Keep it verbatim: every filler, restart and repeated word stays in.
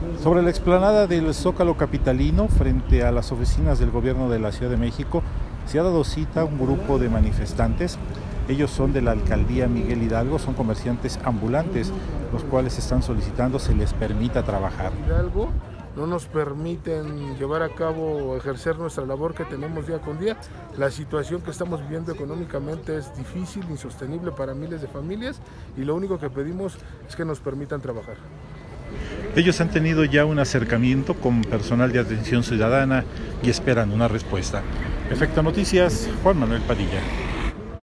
Sobre la explanada del Zócalo capitalino, frente a las oficinas del gobierno de la Ciudad de México, se ha dado cita a un grupo de manifestantes. Ellos son de la alcaldía Miguel Hidalgo, son comerciantes ambulantes, los cuales están solicitando se les permita trabajar. Hidalgo no nos permiten llevar a cabo o ejercer nuestra labor que tenemos día con día. La situación que estamos viviendo económicamente es difícil, insostenible para miles de familias y lo único que pedimos es que nos permitan trabajar. Ellos han tenido ya un acercamiento con personal de atención ciudadana y esperan una respuesta. Efecto Noticias, Juan Manuel Padilla.